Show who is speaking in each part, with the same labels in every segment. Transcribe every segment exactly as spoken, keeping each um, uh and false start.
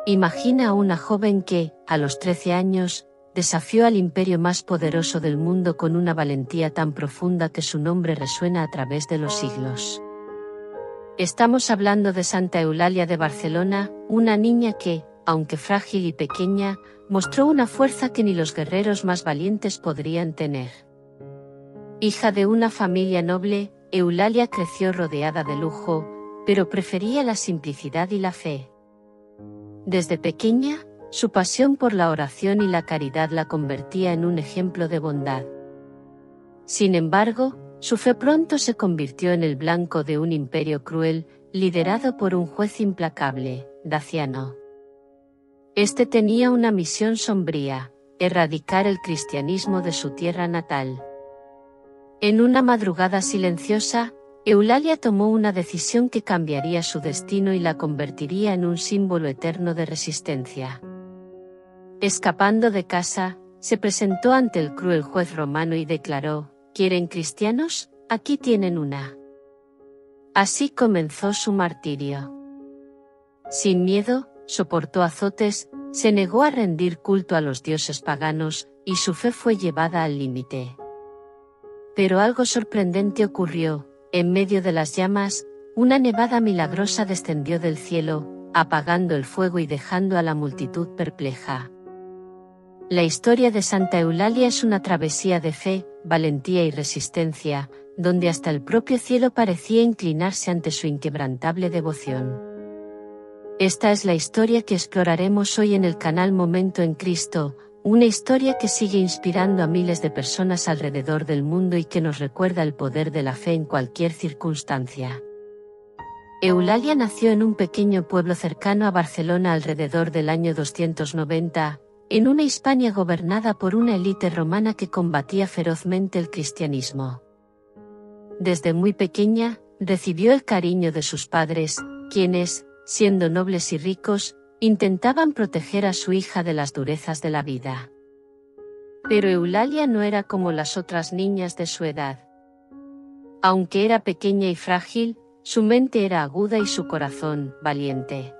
Speaker 1: Imagina a una joven que, a los trece años, desafió al imperio más poderoso del mundo con una valentía tan profunda que su nombre resuena a través de los siglos. Estamos hablando de Santa Eulalia de Barcelona, una niña que, aunque frágil y pequeña, mostró una fuerza que ni los guerreros más valientes podrían tener. Hija de una familia noble, Eulalia creció rodeada de lujo, pero prefería la simplicidad y la fe. Desde pequeña, su pasión por la oración y la caridad la convertía en un ejemplo de bondad. Sin embargo, su fe pronto se convirtió en el blanco de un imperio cruel, liderado por un juez implacable, Daciano. Este tenía una misión sombría: erradicar el cristianismo de su tierra natal. En una madrugada silenciosa, Eulalia tomó una decisión que cambiaría su destino y la convertiría en un símbolo eterno de resistencia. Escapando de casa, se presentó ante el cruel juez romano y declaró: ¿Quieren cristianos? Aquí tienen una. Así comenzó su martirio. Sin miedo, soportó azotes, se negó a rendir culto a los dioses paganos, y su fe fue llevada al límite. Pero algo sorprendente ocurrió: en medio de las llamas, una nevada milagrosa descendió del cielo, apagando el fuego y dejando a la multitud perpleja. La historia de Santa Eulalia es una travesía de fe, valentía y resistencia, donde hasta el propio cielo parecía inclinarse ante su inquebrantable devoción. Esta es la historia que exploraremos hoy en el canal Momento en Cristo, una historia que sigue inspirando a miles de personas alrededor del mundo y que nos recuerda el poder de la fe en cualquier circunstancia. Eulalia nació en un pequeño pueblo cercano a Barcelona alrededor del año doscientos noventa, en una Hispania gobernada por una élite romana que combatía ferozmente el cristianismo. Desde muy pequeña, recibió el cariño de sus padres, quienes, siendo nobles y ricos, intentaban proteger a su hija de las durezas de la vida. Pero Eulalia no era como las otras niñas de su edad. Aunque era pequeña y frágil, su mente era aguda y su corazón, valiente.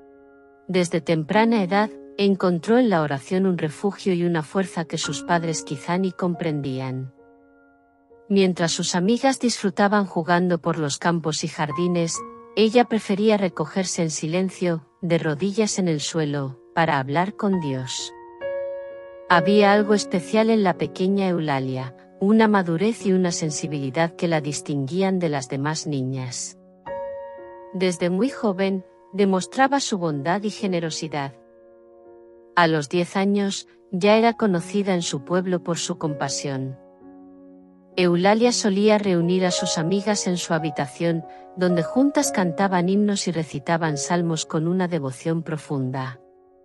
Speaker 1: Desde temprana edad, encontró en la oración un refugio y una fuerza que sus padres quizá ni comprendían. Mientras sus amigas disfrutaban jugando por los campos y jardines, ella prefería recogerse en silencio, de rodillas en el suelo, para hablar con Dios. Había algo especial en la pequeña Eulalia, una madurez y una sensibilidad que la distinguían de las demás niñas. Desde muy joven, demostraba su bondad y generosidad. A los diez años, ya era conocida en su pueblo por su compasión. Eulalia solía reunir a sus amigas en su habitación, donde juntas cantaban himnos y recitaban salmos con una devoción profunda.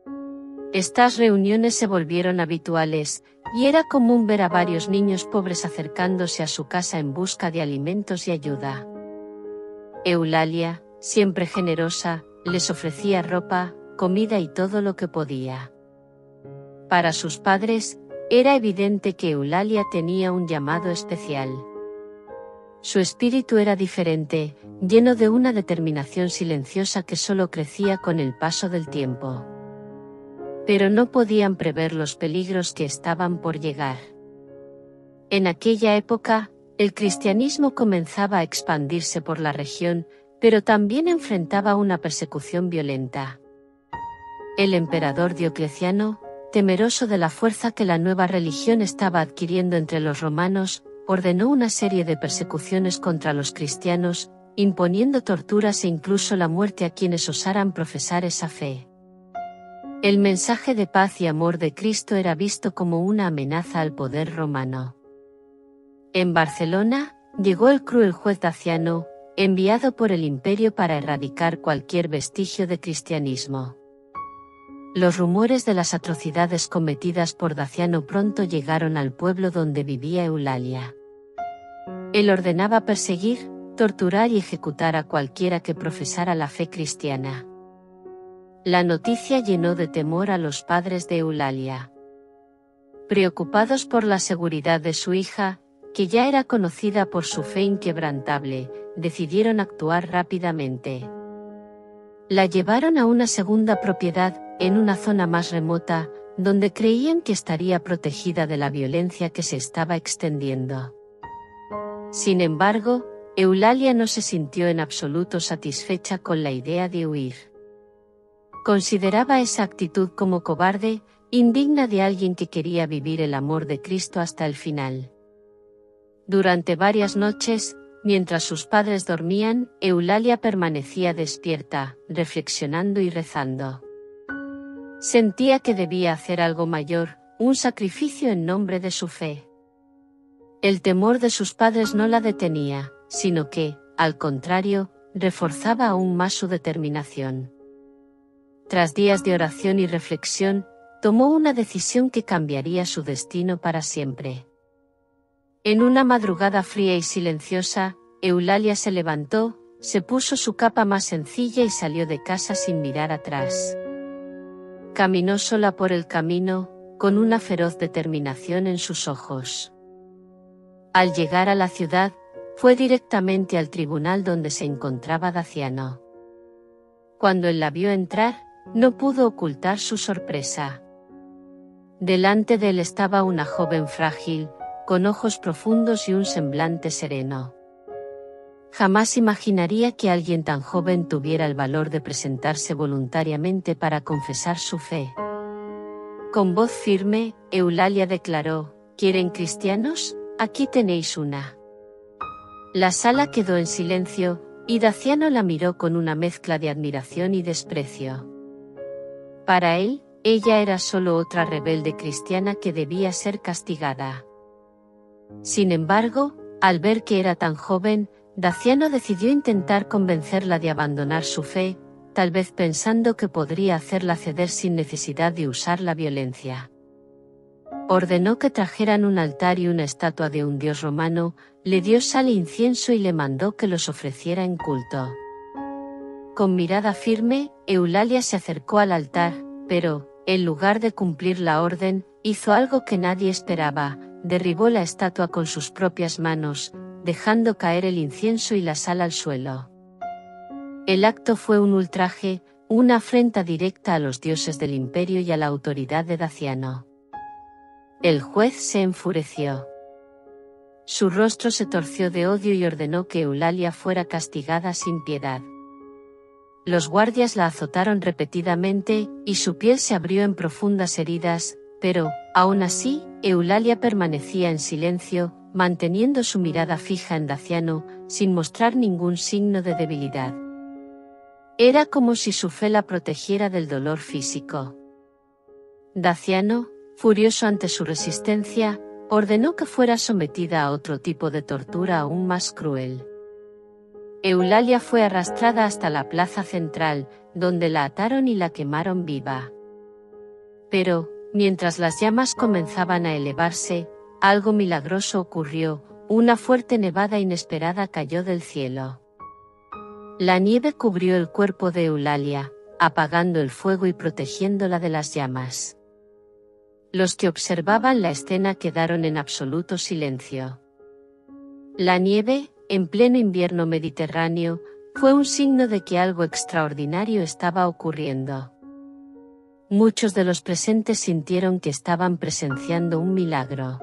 Speaker 1: Estas reuniones se volvieron habituales, y era común ver a varios niños pobres acercándose a su casa en busca de alimentos y ayuda. Eulalia, siempre generosa, les ofrecía ropa, comida y todo lo que podía. Para sus padres, era evidente que Eulalia tenía un llamado especial. Su espíritu era diferente, lleno de una determinación silenciosa que solo crecía con el paso del tiempo. Pero no podían prever los peligros que estaban por llegar. En aquella época, el cristianismo comenzaba a expandirse por la región, pero también enfrentaba una persecución violenta. El emperador Diocleciano, temeroso de la fuerza que la nueva religión estaba adquiriendo entre los romanos, ordenó una serie de persecuciones contra los cristianos, imponiendo torturas e incluso la muerte a quienes osaran profesar esa fe. El mensaje de paz y amor de Cristo era visto como una amenaza al poder romano. En Barcelona, llegó el cruel juez Daciano, enviado por el imperio para erradicar cualquier vestigio de cristianismo. Los rumores de las atrocidades cometidas por Daciano pronto llegaron al pueblo donde vivía Eulalia. Él ordenaba perseguir, torturar y ejecutar a cualquiera que profesara la fe cristiana. La noticia llenó de temor a los padres de Eulalia. Preocupados por la seguridad de su hija, que ya era conocida por su fe inquebrantable, decidieron actuar rápidamente. La llevaron a una segunda propiedad, en una zona más remota, donde creían que estaría protegida de la violencia que se estaba extendiendo. Sin embargo, Eulalia no se sintió en absoluto satisfecha con la idea de huir. Consideraba esa actitud como cobarde, indigna de alguien que quería vivir el amor de Cristo hasta el final. Durante varias noches, mientras sus padres dormían, Eulalia permanecía despierta, reflexionando y rezando. Sentía que debía hacer algo mayor, un sacrificio en nombre de su fe. El temor de sus padres no la detenía, sino que, al contrario, reforzaba aún más su determinación. Tras días de oración y reflexión, tomó una decisión que cambiaría su destino para siempre. En una madrugada fría y silenciosa, Eulalia se levantó, se puso su capa más sencilla y salió de casa sin mirar atrás. Caminó sola por el camino, con una feroz determinación en sus ojos. Al llegar a la ciudad, fue directamente al tribunal donde se encontraba Daciano. Cuando él la vio entrar, no pudo ocultar su sorpresa. Delante de él estaba una joven frágil, con ojos profundos y un semblante sereno. Jamás imaginaría que alguien tan joven tuviera el valor de presentarse voluntariamente para confesar su fe. Con voz firme, Eulalia declaró: ¿Quieren cristianos? Aquí tenéis una. La sala quedó en silencio, y Daciano la miró con una mezcla de admiración y desprecio. Para él, ella era solo otra rebelde cristiana que debía ser castigada. Sin embargo, al ver que era tan joven, Daciano decidió intentar convencerla de abandonar su fe, tal vez pensando que podría hacerla ceder sin necesidad de usar la violencia. Ordenó que trajeran un altar y una estatua de un dios romano, le dio sal e incienso y le mandó que los ofreciera en culto. Con mirada firme, Eulalia se acercó al altar, pero, en lugar de cumplir la orden, hizo algo que nadie esperaba: derribó la estatua con sus propias manos, dejando caer el incienso y la sal al suelo. El acto fue un ultraje, una afrenta directa a los dioses del imperio y a la autoridad de Daciano. El juez se enfureció. Su rostro se torció de odio y ordenó que Eulalia fuera castigada sin piedad. Los guardias la azotaron repetidamente, y su piel se abrió en profundas heridas, pero, aún así, Eulalia permanecía en silencio, manteniendo su mirada fija en Daciano, sin mostrar ningún signo de debilidad. Era como si su fe la protegiera del dolor físico. Daciano, furioso ante su resistencia, ordenó que fuera sometida a otro tipo de tortura aún más cruel. Eulalia fue arrastrada hasta la plaza central, donde la ataron y la quemaron viva. Pero, mientras las llamas comenzaban a elevarse, algo milagroso ocurrió: una fuerte nevada inesperada cayó del cielo. La nieve cubrió el cuerpo de Eulalia, apagando el fuego y protegiéndola de las llamas. Los que observaban la escena quedaron en absoluto silencio. La nieve, en pleno invierno mediterráneo, fue un signo de que algo extraordinario estaba ocurriendo. Muchos de los presentes sintieron que estaban presenciando un milagro.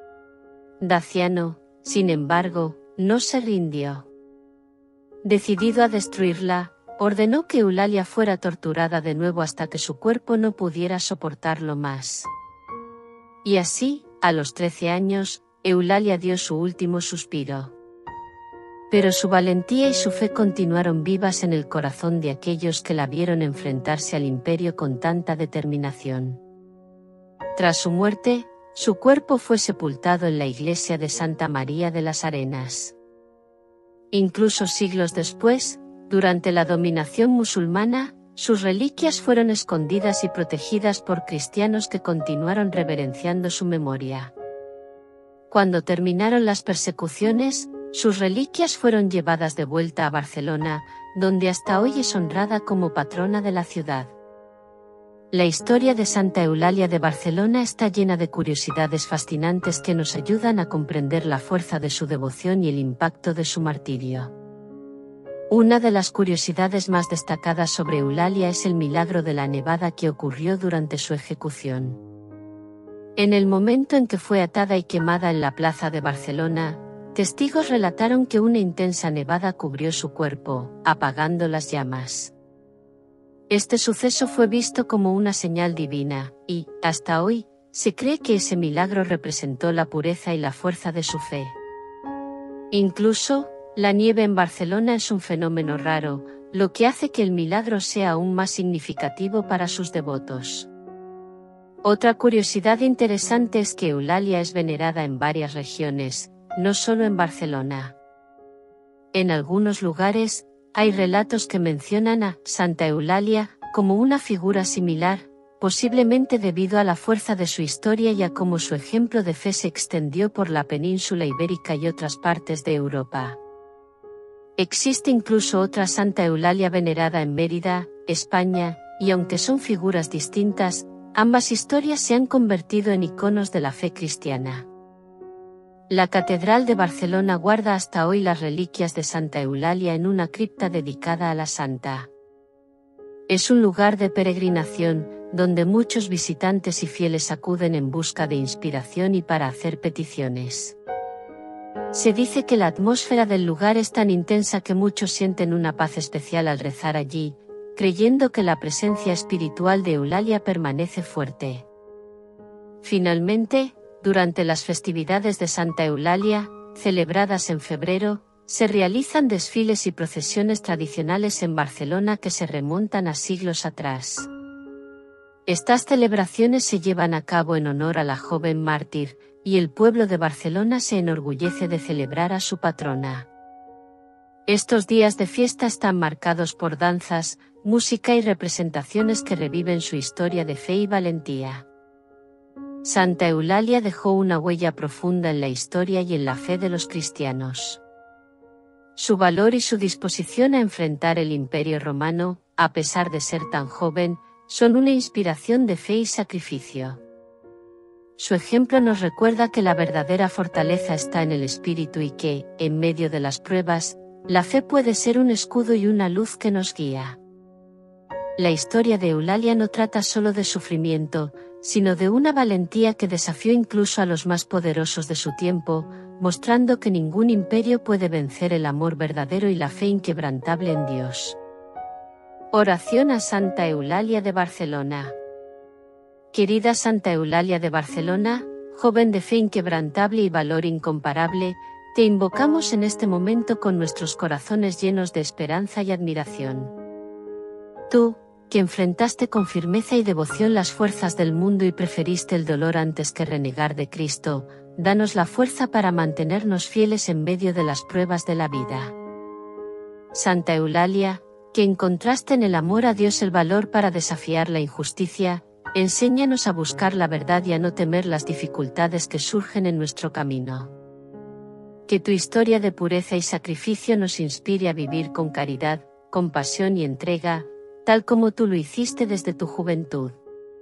Speaker 1: Daciano, sin embargo, no se rindió. Decidido a destruirla, ordenó que Eulalia fuera torturada de nuevo hasta que su cuerpo no pudiera soportarlo más. Y así, a los trece años, Eulalia dio su último suspiro. Pero su valentía y su fe continuaron vivas en el corazón de aquellos que la vieron enfrentarse al imperio con tanta determinación. Tras su muerte, su cuerpo fue sepultado en la iglesia de Santa María de las Arenas. Incluso siglos después, durante la dominación musulmana, sus reliquias fueron escondidas y protegidas por cristianos que continuaron reverenciando su memoria. Cuando terminaron las persecuciones, sus reliquias fueron llevadas de vuelta a Barcelona, donde hasta hoy es honrada como patrona de la ciudad. La historia de Santa Eulalia de Barcelona está llena de curiosidades fascinantes que nos ayudan a comprender la fuerza de su devoción y el impacto de su martirio. Una de las curiosidades más destacadas sobre Eulalia es el milagro de la nevada que ocurrió durante su ejecución. En el momento en que fue atada y quemada en la plaza de Barcelona, testigos relataron que una intensa nevada cubrió su cuerpo, apagando las llamas. Este suceso fue visto como una señal divina, y, hasta hoy, se cree que ese milagro representó la pureza y la fuerza de su fe. Incluso, la nieve en Barcelona es un fenómeno raro, lo que hace que el milagro sea aún más significativo para sus devotos. Otra curiosidad interesante es que Eulalia es venerada en varias regiones, no solo en Barcelona. En algunos lugares, hay relatos que mencionan a Santa Eulalia como una figura similar, posiblemente debido a la fuerza de su historia y a cómo su ejemplo de fe se extendió por la península ibérica y otras partes de Europa. Existe incluso otra Santa Eulalia venerada en Mérida, España, y aunque son figuras distintas, ambas historias se han convertido en iconos de la fe cristiana. La Catedral de Barcelona guarda hasta hoy las reliquias de Santa Eulalia en una cripta dedicada a la santa. Es un lugar de peregrinación, donde muchos visitantes y fieles acuden en busca de inspiración y para hacer peticiones. Se dice que la atmósfera del lugar es tan intensa que muchos sienten una paz especial al rezar allí, creyendo que la presencia espiritual de Eulalia permanece fuerte. Finalmente, durante las festividades de Santa Eulalia, celebradas en febrero, se realizan desfiles y procesiones tradicionales en Barcelona que se remontan a siglos atrás. Estas celebraciones se llevan a cabo en honor a la joven mártir, y el pueblo de Barcelona se enorgullece de celebrar a su patrona. Estos días de fiesta están marcados por danzas, música y representaciones que reviven su historia de fe y valentía. Santa Eulalia dejó una huella profunda en la historia y en la fe de los cristianos. Su valor y su disposición a enfrentar el Imperio Romano, a pesar de ser tan joven, son una inspiración de fe y sacrificio. Su ejemplo nos recuerda que la verdadera fortaleza está en el espíritu y que, en medio de las pruebas, la fe puede ser un escudo y una luz que nos guía. La historia de Eulalia no trata solo de sufrimiento, sino de una valentía que desafió incluso a los más poderosos de su tiempo, mostrando que ningún imperio puede vencer el amor verdadero y la fe inquebrantable en Dios. Oración a Santa Eulalia de Barcelona. Querida Santa Eulalia de Barcelona, joven de fe inquebrantable y valor incomparable, te invocamos en este momento con nuestros corazones llenos de esperanza y admiración. Tú, que enfrentaste con firmeza y devoción las fuerzas del mundo y preferiste el dolor antes que renegar de Cristo, danos la fuerza para mantenernos fieles en medio de las pruebas de la vida. Santa Eulalia, que encontraste en el amor a Dios el valor para desafiar la injusticia, enséñanos a buscar la verdad y a no temer las dificultades que surgen en nuestro camino. Que tu historia de pureza y sacrificio nos inspire a vivir con caridad, compasión y entrega, tal como tú lo hiciste desde tu juventud.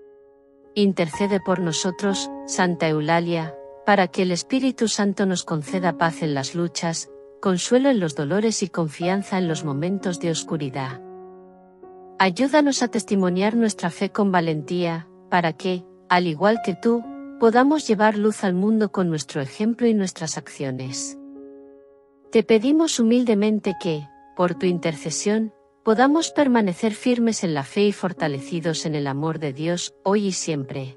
Speaker 1: Intercede por nosotros, Santa Eulalia, para que el Espíritu Santo nos conceda paz en las luchas, consuelo en los dolores y confianza en los momentos de oscuridad. Ayúdanos a testimoniar nuestra fe con valentía, para que, al igual que tú, podamos llevar luz al mundo con nuestro ejemplo y nuestras acciones. Te pedimos humildemente que, por tu intercesión, podamos permanecer firmes en la fe y fortalecidos en el amor de Dios, hoy y siempre.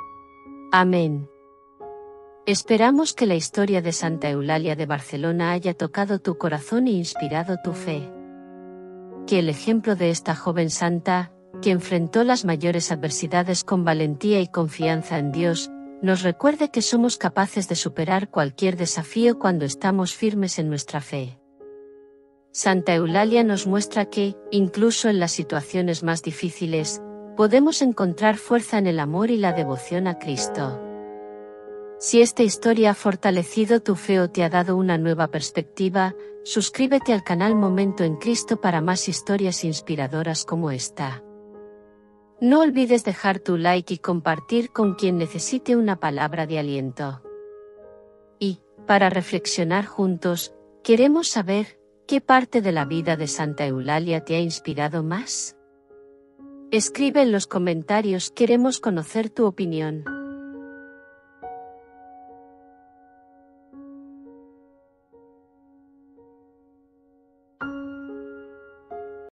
Speaker 1: Amén. Esperamos que la historia de Santa Eulalia de Barcelona haya tocado tu corazón e inspirado tu fe. Que el ejemplo de esta joven santa, que enfrentó las mayores adversidades con valentía y confianza en Dios, nos recuerde que somos capaces de superar cualquier desafío cuando estamos firmes en nuestra fe. Santa Eulalia nos muestra que, incluso en las situaciones más difíciles, podemos encontrar fuerza en el amor y la devoción a Cristo. Si esta historia ha fortalecido tu fe o te ha dado una nueva perspectiva, suscríbete al canal Momento en Cristo para más historias inspiradoras como esta. No olvides dejar tu like y compartir con quien necesite una palabra de aliento. Y, para reflexionar juntos, queremos saber, ¿Qué parte de la vida de Santa Eulalia te ha inspirado más? Escribe en los comentarios, queremos conocer tu opinión.